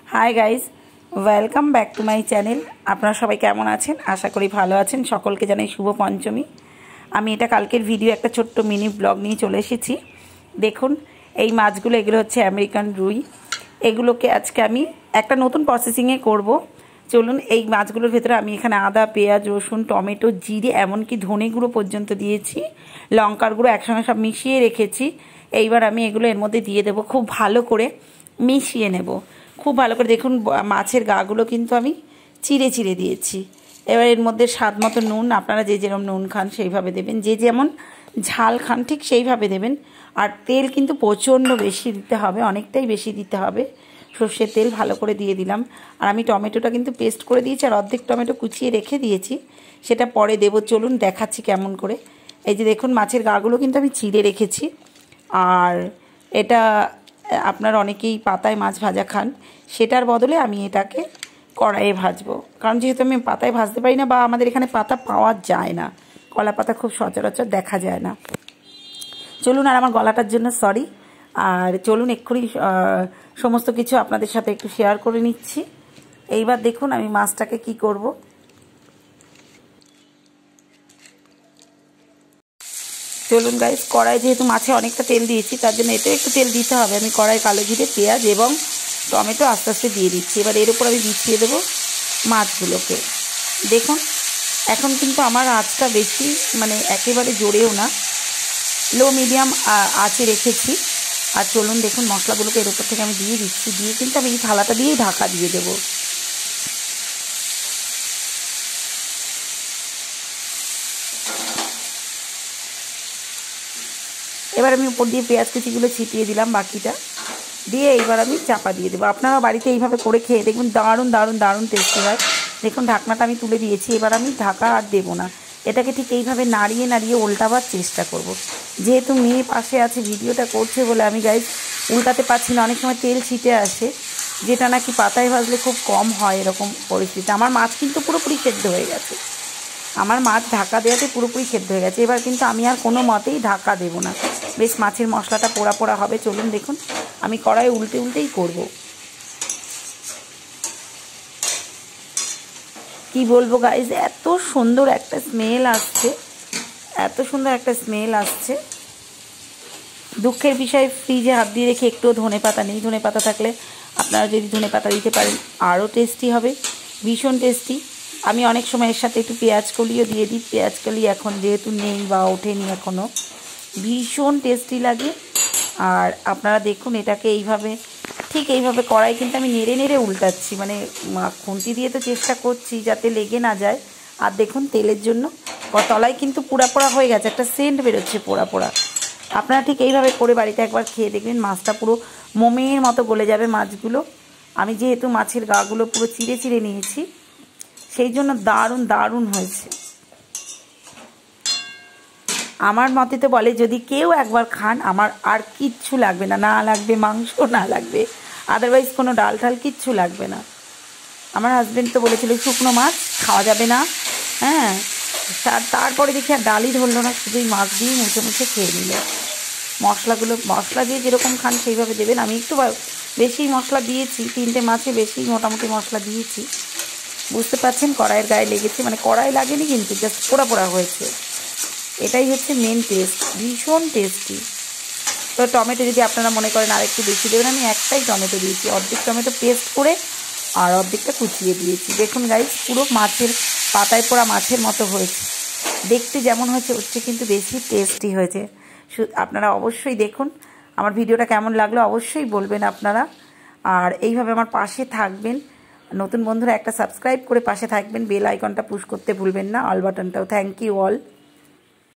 Hi guys welcome back to my channel. আপনারা সবাই কেমন আছেন? আশা করি ভালো আছেন। সকলকে জানাই শুভ পঞ্চমী। আমি এটা কালকের ভিডিও একটা ছোট্ট মিনি ব্লগ নিয়ে চলে এসেছি। দেখুন এই মাছগুলো, এগুলো হচ্ছে আমেরিকান রুই। এগুলোকে আজকে আমি একটা নতুন প্রসেসিংয়ে করব। চলুন, এই মাছগুলোর ভেতরে আমি এখানে আদা, পেঁয়াজ, রসুন, টমেটো, জিরে, এমনকি ধনে গুঁড়ো পর্যন্ত দিয়েছি, লঙ্কার গুঁড়ো একসঙ্গে সব মিশিয়ে রেখেছি। এইবার আমি এগুলো এর মধ্যে দিয়ে দেবো, খুব ভালো করে মিশিয়ে নেব। খুব ভালো করে দেখুন, মাছের গাগুলো কিন্তু আমি চিড়ে চিড়ে দিয়েছি। এবার এর মধ্যে স্বাদ মতো নুন, আপনারা যে যেরকম নুন খান সেইভাবে দেবেন, যে যেমন ঝাল খান ঠিক সেইভাবে দেবেন। আর তেল কিন্তু প্রচণ্ড বেশি দিতে হবে, অনেকটাই বেশি দিতে হবে। সর্ষের তেল ভালো করে দিয়ে দিলাম। আর আমি টমেটোটা কিন্তু পেস্ট করে দিয়েছি, আর অর্ধেক টমেটো কুচিয়ে রেখে দিয়েছি, সেটা পরে দেবো। চলুন দেখাচ্ছি কেমন করে। এই যে দেখুন, মাছের গাগুলো কিন্তু আমি চিড়ে রেখেছি। আর এটা আপনারা অনেকেই পাতায় মাছ ভাজা খান, সেটার বদলে আমি এটাকে কড়াইয়ে ভাজবো। কারণ যেহেতু আমি পাতায় ভাজতে পারি না, বা আমাদের এখানে পাতা পাওয়া যায় না, কলা পাতা খুব সচরাচর দেখা যায় না। চলুন, আর আমার গলাটার জন্য সরি। আর চলুন এক্ষুনি সমস্ত কিছু আপনাদের সাথে একটু শেয়ার করে নিচ্ছি। এইবার দেখুন আমি মাছটাকে কি করব। চলুন গাইস, কড়াই যেহেতু মাছে অনেকটা তেল দিয়েছি, তার জন্য এটাও একটু তেল দিতে হবে। আমি কড়াই কালো জিরে, পেঁয়াজ এবং টমেটো আস্তে আস্তে দিয়ে দিচ্ছি। এবার এর উপর আমি বিছিয়ে দেবো মাছগুলোকে। দেখুন এখন কিন্তু আমার আঁচটা বেশি, মানে একেবারে জোরেও না, লো মিডিয়াম আঁচে রেখেছি। আর চলুন দেখুন, মশলাগুলোকে এর উপর থেকে আমি দিয়ে দিচ্ছি। দিয়ে কিন্তু আমি এই থালাটা দিয়েই ঢাকা দিয়ে দেবো। এবার আমি উপর দিয়ে পেঁয়াজ কুচিগুলো ছিটিয়ে দিলাম, বাকিটা দিয়ে এইবার আমি চাপা দিয়ে দেবো। আপনারা বাড়িতে এইভাবে করে খেয়ে দেখবেন, দারুণ দারুণ দারুণ টেস্টি হয়। দেখুন ঢাকনাটা আমি তুলে দিয়েছি। এবার আমি ঢাকা আর দেবো না, এটাকে ঠিক এইভাবে নাড়িয়ে নাড়িয়ে উল্টাবার চেষ্টা করব। যেহেতু মেয়ে পাশে আছে, ভিডিওটা করছে বলে আমি গাইজ উল্টাতে পারছি না। অনেক সময় তেল ছিটে আসে, যেটা নাকি পাতায় ভাজলে খুব কম হয় এরকম পরিস্থিতি। আমার মাছ কিন্তু পুরোপুরি সেদ্ধ হয়ে গেছে, আমার মাছ ঢাকা দেওয়াতে পুরোপুরি সেদ্ধ হয়ে গেছে। এবার কিন্তু আমি আর কোনো মতেই ঢাকা দেবো না, বেশ মাছের মশলাটা পোড়া পোড়া হবে। চলুন দেখুন, আমি কড়াই উল্টে উল্টেই করব। কি বলবো গাইজ, এত সুন্দর একটা স্মেল আসছে, এত সুন্দর একটা স্মেল আসছে। দুঃখের বিষয়, ফ্রিজে হাত দিয়ে রেখে একটুও ধনে পাতা নেই। ধনে পাতা থাকলে আপনারা যদি ধনে পাতা দিতে পারেন আরও টেস্টি হবে, ভীষণ টেস্টি। আমি অনেক সময় এর সাথে একটু পেঁয়াজ কলিও দিয়ে দিই। পেঁয়াজ কলি এখন যেহেতু নেই বা ওঠেনি এখনও, ভীষণ টেস্টি লাগে। আর আপনারা দেখুন এটাকে এইভাবে, ঠিক এইভাবে কড়াই কিন্তু আমি নেড়ে নেড়ে উল্টাচ্ছি, মানে খুন্তি দিয়ে তো চেষ্টা করছি যাতে লেগে না যায়। আর দেখুন তেলের জন্য তলায় কিন্তু পোড়া পোড়া হয়ে গেছে, একটা সেন্ট বেরোচ্ছে পোড়া পোড়া। আপনারা ঠিক এইভাবে করে বাড়িতে একবার খেয়ে দেখবেন, মাছটা পুরো মোমের মতো গলে যাবে মাছগুলো। আমি যেহেতু মাছের গাগুলো পুরো চিড়ে চিড়ে নিয়েছি, সেই জন্য দারুণ দারুণ হয়েছে। আমার মতে তো বলে, যদি কেউ একবার খান আমার আর কিচ্ছু লাগবে না, না লাগবে মাংস, না লাগবে আদারওয়াইজ কোনো ডাল ঠাল, কিচ্ছু লাগবে না। আমার হাজব্যান্ড তো বলেছিল শুকনো মাছ খাওয়া যাবে না, হ্যাঁ। তারপরে দেখি আর ডালই ধরলো না, শুধুই মাছ দিয়ে মুছে মুছে খেয়ে নিল। মশলাগুলো, মশলা দিয়ে যেরকম খান সেইভাবে দেবেন। আমি একটু বেশি মশলা দিয়েছি, 3টে মাছে বেশি মোটামুটি মশলা দিয়েছি। বুঝতে পারছেন কড়াইয়ের গায়ে লেগেছে, মানে কড়াই লাগেনি কিন্তু জাস্ট পোড়া পোড়া হয়েছে। এটাই হচ্ছে মেন টেস্ট, ভীষণ টেস্টি। তো টমেটো যদি আপনারা মনে করেন আর একটু বেশি দেবেন, আমি একটাই টমেটো দিয়েছি, অর্ধেক টমেটো পেস্ট করে আর অর্ধেকটা কুচিয়ে দিয়েছি। দেখুন গাইস, পুরো মাছের পাতায় পোড়া মাছের মতো হয়েছে, দেখতে যেমন হচ্ছে কিন্তু বেশি টেস্টি হয়েছে। আপনারা অবশ্যই দেখুন। আমার ভিডিওটা কেমন লাগলো অবশ্যই বলবেন আপনারা। আর এইভাবে আমার পাশে থাকবেন। নতুন বন্ধুরা একটা সাবস্ক্রাইব করে পাশে থাকবেন, বেল আইকনটা পুশ করতে ভুলবেন না, অল বাটনটাও। Thank you all.